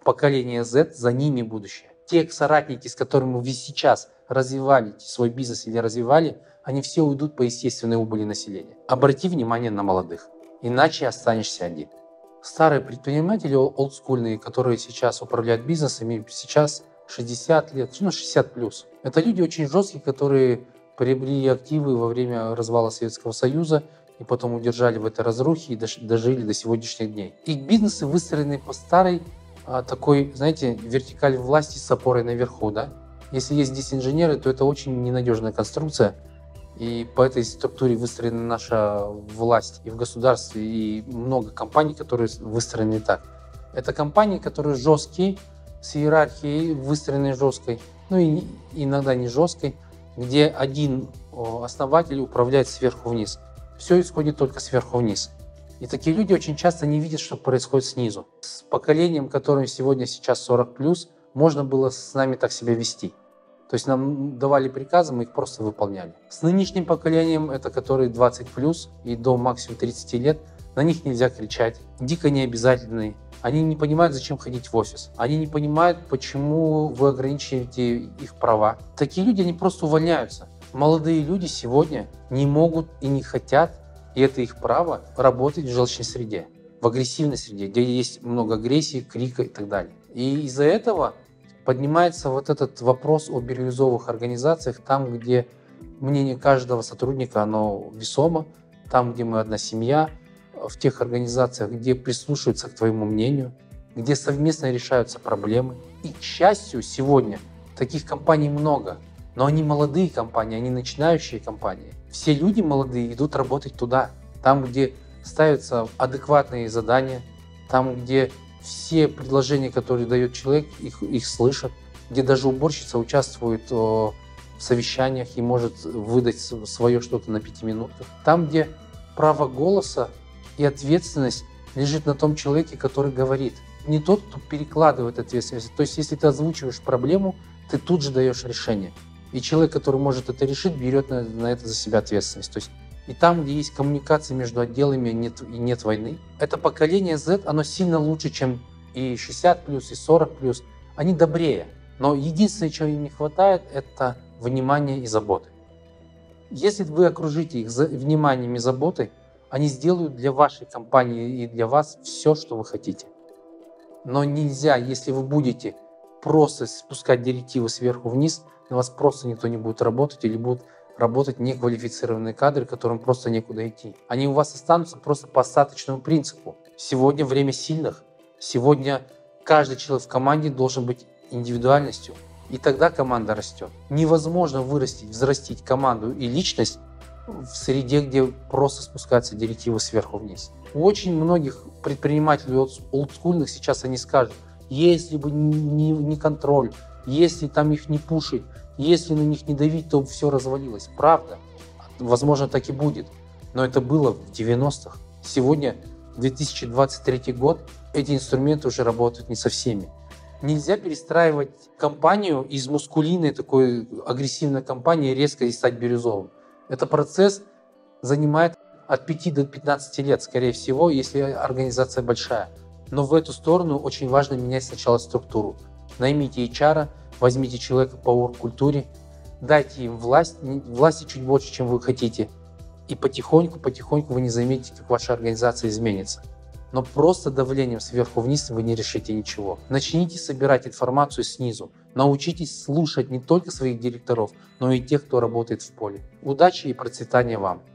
поколение Z, за ними будущее. Те соратники, с которыми вы сейчас развивали свой бизнес или развивали, они все уйдут по естественной убыли населения. Обрати внимание на молодых, иначе останешься один. Старые предприниматели, олдскульные, которые сейчас управляют бизнесами, сейчас 60 лет, 60 плюс. Это люди очень жесткие, которые приобрели активы во время развала Советского Союза и потом удержали в этой разрухе и дожили до сегодняшних дней. Их бизнесы выстроены по старой такой, знаете, вертикаль власти с опорой наверху, да? Если есть здесь инженеры, то это очень ненадежная конструкция, и по этой структуре выстроена наша власть и в государстве, и много компаний, которые выстроены так. Это компании, которые жесткие, с иерархией выстроенной жесткой, ну и иногда не жесткой, где один основатель управляет сверху вниз. Все исходит только сверху вниз. И такие люди очень часто не видят, что происходит снизу. С поколением, которым сейчас 40+, можно было с нами так себя вести. То есть нам давали приказы, мы их просто выполняли. С нынешним поколением, это которые 20+ и до максимум 30 лет, на них нельзя кричать, дико необязательные. Они не понимают, зачем ходить в офис. Они не понимают, почему вы ограничиваете их права. Такие люди, они просто увольняются. Молодые люди сегодня не могут и не хотят, и это их право, работать в желчной среде, в агрессивной среде, где есть много агрессии, крика и так далее. И из-за этого поднимается вот этот вопрос о бирюзовых организациях, там, где мнение каждого сотрудника, оно весомо, там, где мы одна семья, в тех организациях, где прислушиваются к твоему мнению, где совместно решаются проблемы. И, к счастью, сегодня таких компаний много, но они молодые компании, они начинающие компании. Все люди молодые идут работать туда, там, где ставятся адекватные задания, там, где все предложения, которые дает человек, их слышат, где даже уборщица участвует в совещаниях и может выдать свое что-то на 5 минутах. Там, где право голоса и ответственность лежит на том человеке, который говорит. Не тот, кто перекладывает ответственность. То есть, если ты озвучиваешь проблему, ты тут же даешь решение. И человек, который может это решить, берет на это за себя ответственность. То есть, и там, где есть коммуникация между отделами и нет войны, это поколение Z, оно сильно лучше, чем и 60+, и 40+. Они добрее. Но единственное, чего им не хватает, это внимания и заботы. Если вы окружите их вниманием и заботой, они сделают для вашей компании и для вас все, что вы хотите. Но нельзя, если вы будете просто спускать директивы сверху вниз, на вас просто никто не будет работать или будут работать неквалифицированные кадры, которым просто некуда идти. Они у вас останутся просто по остаточному принципу. Сегодня время сильных. Сегодня каждый человек в команде должен быть индивидуальностью. И тогда команда растет. Невозможно взрастить команду и личность в среде, где просто спускаются директивы сверху вниз. У очень многих предпринимателей олдскульных сейчас они скажут, если бы не контроль, если там их не пушить, если на них не давить, то все развалилось. Правда. Возможно, так и будет. Но это было в 90-х. Сегодня, 2023 год, эти инструменты уже работают не со всеми. Нельзя перестраивать компанию из мускулиной, такой агрессивной компании резко и стать бирюзовым. Это процесс занимает от 5 до 15 лет, скорее всего, если организация большая. Но в эту сторону очень важно менять сначала структуру. Наймите HR, возьмите человека по оргкультуре, дайте им власти чуть больше, чем вы хотите. И потихоньку вы не заметите, как ваша организация изменится. Но просто давлением сверху вниз вы не решите ничего. Начните собирать информацию снизу. Научитесь слушать не только своих директоров, но и тех, кто работает в поле. Удачи и процветания вам!